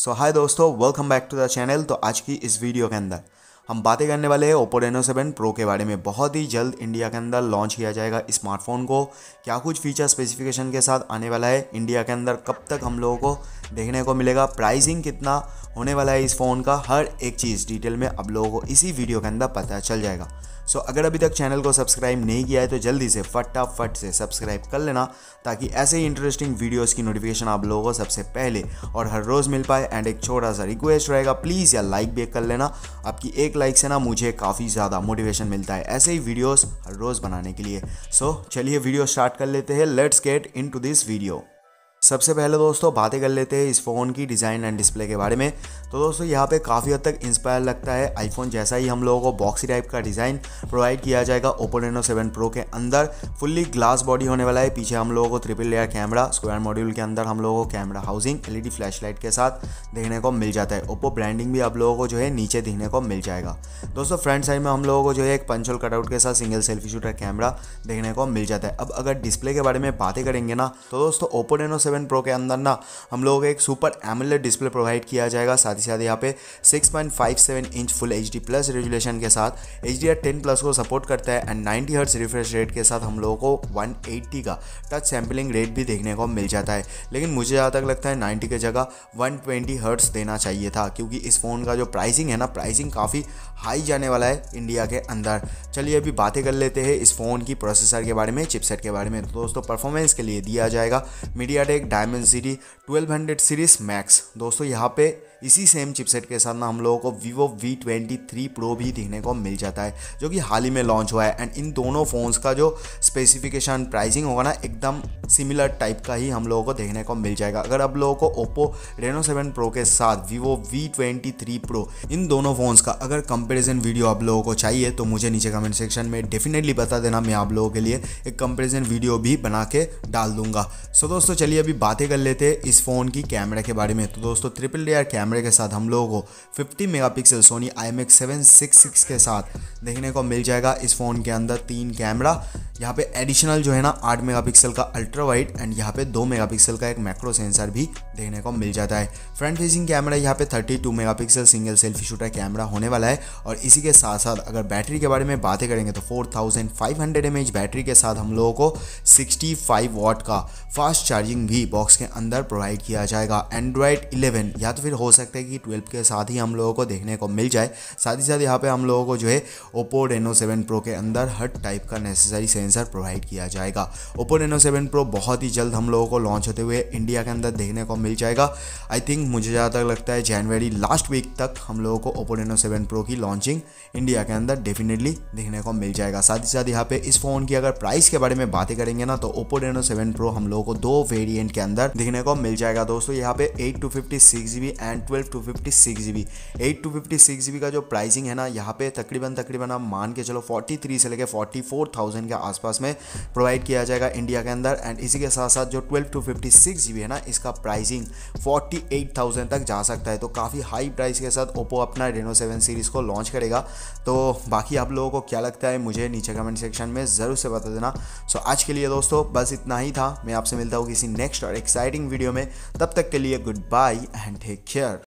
सो hi दोस्तों, welcome back to the channel. तो आज की इस वीडियो के अंदर हम बातें करने वाले हैं Oppo Reno 7 Pro के बारे में। बहुत ही जल्द इंडिया के अंदर लॉन्च किया जाएगा स्मार्टफोन को। क्या कुछ फीचर स्पेसिफिकेशन के साथ आने वाला है इंडिया के अंदर, कब तक हम लोगों को देखने को मिलेगा, प्राइसिंग कितना होने वाला है इस फ़ोन का, हर एक चीज़ डिटेल में अब लोगों को इसी वीडियो के अंदर पता चल जाएगा। सो अगर अभी तक चैनल को सब्सक्राइब नहीं किया है तो जल्दी से फटाफट से सब्सक्राइब कर लेना, ताकि ऐसे ही इंटरेस्टिंग वीडियोस की नोटिफिकेशन आप लोगों को सबसे पहले और हर रोज़ मिल पाए। एंड एक छोटा सा रिक्वेस्ट रहेगा, प्लीज़ यार लाइक भी कर लेना। आपकी एक लाइक से ना मुझे काफ़ी ज़्यादा मोटिवेशन मिलता है ऐसे ही वीडियोस हर रोज़ बनाने के लिए। सो चलिए वीडियो स्टार्ट कर लेते हैं। Let's get into this video. सबसे पहले दोस्तों बातें कर लेते हैं इस फ़ोन की डिज़ाइन एंड डिस्प्ले के बारे में। तो दोस्तों यहाँ पे काफ़ी हद तक इंस्पायर लगता है आईफोन जैसा ही हम लोगों को बॉक्सी टाइप का डिज़ाइन प्रोवाइड किया जाएगा Oppo Reno 7 Pro के अंदर। फुल्ली ग्लास बॉडी होने वाला है। पीछे हम लोगों को triple layer camera, square module के अंदर हम लोगों को कैमरा हाउसिंग LED फ्लैशलाइट के साथ देखने को मिल जाता है। ओप्पो ब्रांडिंग भी आप लोगों को जो है नीचे देखने को मिल जाएगा। दोस्तों फ्रंट साइड में हम लोगों को जो है एक पंच होल कटआउट के साथ सिंगल सेल्फी शूटर कैमरा देखने को मिल जाता है। अब अगर डिस्प्ले के बारे में बातें करेंगे ना, तो दोस्तों Oppo Reno 7 Pro के अंदर ना हम लोगों को एक सुपर एमोलेड डिस्प्ले प्रोवाइड किया जाएगा। साथ ही साथ यहाँ पे 6.57 inch full HD plus resolution के साथ HDR10 प्लस को सपोर्ट करता है। एंड 90 हर्ट्ज रिफ्रेश रेट के साथ हम लोगों को 180 का टच सैम्पलिंग रेट भी देखने को मिल जाता है। लेकिन मुझे जहाँ तक लगता है 90 की जगह 120 हर्ट्ज देना चाहिए था, क्योंकि इस फ़ोन का जो प्राइसिंग है ना, प्राइसिंग काफ़ी हाई जाने वाला है इंडिया के अंदर। चलिए अभी बातें कर लेते हैं इस फ़ोन की प्रोसेसर के बारे में, चिपसेट के बारे में। तो दोस्तों परफॉर्मेंस के लिए दिया जाएगा MediaTek Dimensity 1200 सीरीज मैक्स। दोस्तों यहाँ पे इसी सेम चिपसेट के साथ ना हम लोगों को Vivo V23 Pro भी देखने को मिल जाता है, जो कि हाल ही में लॉन्च हुआ है। एंड इन दोनों फ़ोन्स का जो स्पेसिफिकेशन प्राइसिंग होगा ना, एकदम सिमिलर टाइप का ही हम लोगों को देखने को मिल जाएगा। अगर आप लोगों को Oppo Reno 7 Pro के साथ Vivo V23 Pro, इन दोनों फ़ोन्स का अगर कंपैरिजन वीडियो आप लोगों को चाहिए तो मुझे नीचे कमेंट सेक्शन में डेफिनेटली बता देना। मैं आप लोगों के लिए एक कंपैरिजन वीडियो भी बना के डाल दूंगा। सो दोस्तों चलिए अभी बातें कर लेते हैं इस फ़ोन की कैमरा के बारे में। तो दोस्तों ट्रिपल लेयर कैमरे के साथ हम लोगों को 50 मेगापिक्सल सोनी IMX766 के साथ देखने को मिल जाएगा। इस फ़ोन के अंदर 3 कैमरा, यहाँ पे एडिशनल जो है ना 8 मेगापिक्सल का अल्ट्रा वाइड एंड यहाँ पे 2 मेगापिक्सल का एक मैक्रो सेंसर भी देखने को मिल जाता है। फ्रंट फेसिंग कैमरा यहाँ पे 32 megapixel single selfie shooter camera होने वाला है। और इसी के साथ साथ अगर बैटरी के बारे में बातें करेंगे तो 4500 mAh बैटरी के साथ हम लोगों को 65 वाट का फास्ट चार्जिंग भी बॉक्स के अंदर प्रोवाइड किया जाएगा। एंड्रॉयड 11 या तो फिर हो सकता है कि 12 के साथ ही हम लोगों को देखने को मिल जाए। साथ ही साथ यहाँ पे हम लोगों को जो है Oppo Reno 7 Pro के अंदर हर टाइप का नेसेसरी सेंसर प्रोवाइड किया जाएगा। Oppo Reno 7 Pro बहुत ही जल्द हम लोगों को लॉन्च होते हुए इंडिया के अंदर देखने को मिल जाएगा। आई थिंक मुझे जहाँ तक लगता है जनवरी लास्ट वीक तक हम लोगों को Oppo Reno 7 Pro की लॉन्चिंग इंडिया के अंदर डेफिनेटली देखने को मिल जाएगा। साथ ही साथ यहाँ पे इस फ़ोन की अगर प्राइस के बारे में बातें करेंगे ना, तो Oppo Reno 7 Pro हम लोगों को 2 वेरिएंट के अंदर देखने को मिल जाएगा। दोस्तों यहाँ पे 8/256GB एंड 12/256GB। 8/256GB का जो प्राइसिंग है ना, यहाँ पे तकरीबन आप मान के चलो 43 से लेकर 44,000 के आसपास में प्रोवाइड किया जाएगा इंडिया के अंदर। एंड इसी के साथ साथ जो 12/256GB है ना, इसका प्राइसिंग 48,000 तक जा सकता है। तो काफ़ी हाई प्राइस के साथ Oppo अपना Reno 7 सीरीज़ को लॉन्च करेगा। तो बाकी आप लोगों को क्या लगता है मुझे नीचे कमेंट सेक्शन में ज़रूर से बता देना। सो आज के लिए दोस्तों बस इतना ही था। मैं आपसे मिलता हूँ किसी नेक्स्ट और एक्साइटिंग वीडियो में। तब तक के लिए goodbye and take care.